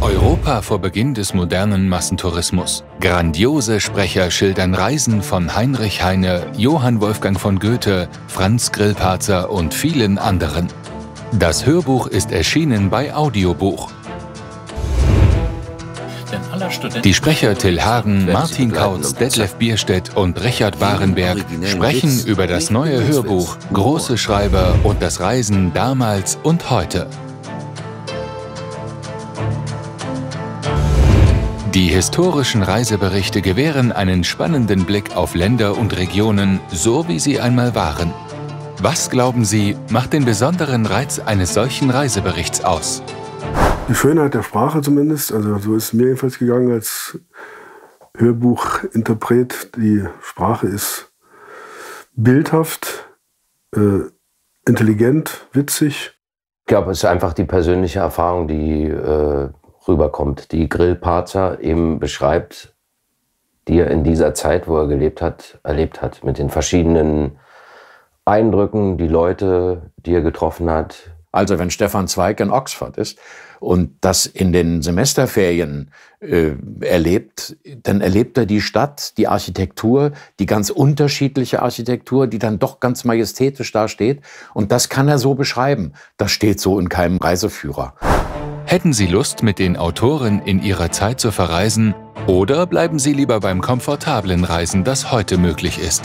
Europa vor Beginn des modernen Massentourismus. Grandiose Sprecher schildern Reisen von Heinrich Heine, Johann Wolfgang von Goethe, Franz Grillparzer und vielen anderen. Das Hörbuch ist erschienen bei Audiobuch. Die Sprecher Till Hagen, Martin Kautz, Detlef Bierstedt und Richard Barenberg sprechen über das neue Hörbuch, große Schreiber und das Reisen damals und heute. Die historischen Reiseberichte gewähren einen spannenden Blick auf Länder und Regionen, so wie sie einmal waren. Was, glauben Sie, macht den besonderen Reiz eines solchen Reiseberichts aus? Die Schönheit der Sprache zumindest, also so ist es mir jedenfalls gegangen als Hörbuchinterpret. Die Sprache ist bildhaft, intelligent, witzig. Ich glaube, es ist einfach die persönliche Erfahrung, die rüberkommt, die Grillparzer eben beschreibt, die er in dieser Zeit, wo er gelebt hat, erlebt hat. Mit den verschiedenen Eindrücken, die Leute, die er getroffen hat. Also wenn Stefan Zweig in Oxford ist und das in den Semesterferien erlebt, dann erlebt er die Stadt, die Architektur, die ganz unterschiedliche Architektur, die dann doch ganz majestätisch dasteht. Und das kann er so beschreiben. Das steht so in keinem Reiseführer. Hätten Sie Lust, mit den Autoren in ihrer Zeit zu verreisen, oder bleiben Sie lieber beim komfortablen Reisen, das heute möglich ist?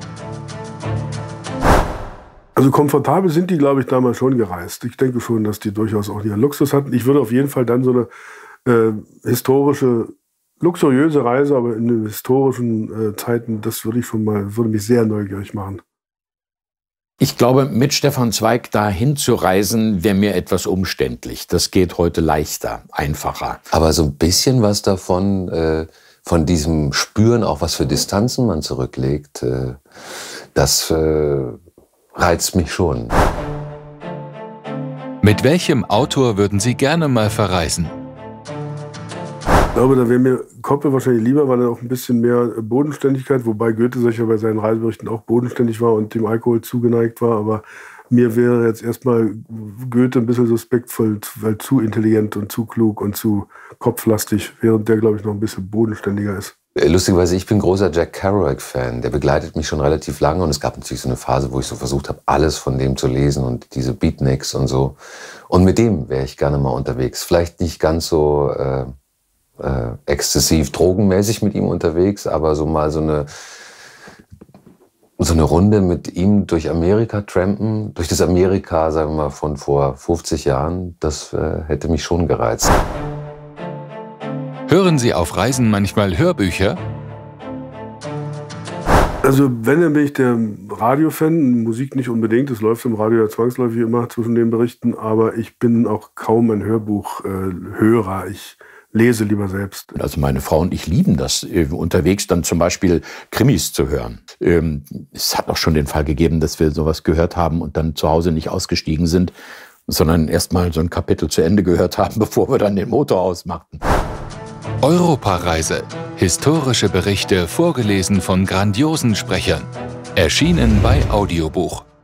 Also komfortabel sind die, glaube ich, damals schon gereist. Ich denke schon, dass die durchaus auch ihren Luxus hatten. Ich würde auf jeden Fall dann so eine historische, luxuriöse Reise, aber in den historischen Zeiten, das würde mich sehr neugierig machen. Ich glaube, mit Stefan Zweig dahin zu reisen, wäre mir etwas umständlich. Das geht heute leichter, einfacher. Aber so ein bisschen was davon, von diesem Spüren, auch was für Distanzen man zurücklegt, das reizt mich schon. Mit welchem Autor würden Sie gerne mal verreisen? Ich glaube, da wäre mir Koppe wahrscheinlich lieber, weil er auch ein bisschen mehr Bodenständigkeit, wobei Goethe sicher bei seinen Reiseberichten auch bodenständig war und dem Alkohol zugeneigt war. Aber mir wäre jetzt erstmal Goethe ein bisschen suspektvoll, weil zu intelligent und zu klug und zu kopflastig, während der, glaube ich, noch ein bisschen bodenständiger ist. Lustigerweise, ich bin großer Jack Kerouac-Fan. Der begleitet mich schon relativ lange und es gab natürlich so eine Phase, wo ich so versucht habe, alles von dem zu lesen und diese Beatniks und so. Und mit dem wäre ich gerne mal unterwegs. Vielleicht nicht ganz so exzessiv drogenmäßig mit ihm unterwegs, aber so mal so eine Runde mit ihm durch Amerika trampen, durch das Amerika, sagen wir mal, von vor 50 Jahren, das hätte mich schon gereizt. Hören Sie auf Reisen manchmal Hörbücher? Also wenn, dann bin ich der Radiofan, Musik nicht unbedingt, das läuft im Radio ja zwangsläufig immer zwischen den Berichten, aber ich bin auch kaum ein Hörbuchhörer. Ich lese lieber selbst. Also meine Frau und ich lieben das, unterwegs dann zum Beispiel Krimis zu hören. Es hat auch schon den Fall gegeben, dass wir sowas gehört haben und dann zu Hause nicht ausgestiegen sind, sondern erst mal so ein Kapitel zu Ende gehört haben, bevor wir dann den Motor ausmachten. Europareise. Historische Berichte vorgelesen von grandiosen Sprechern. Erschienen bei Audiobuch.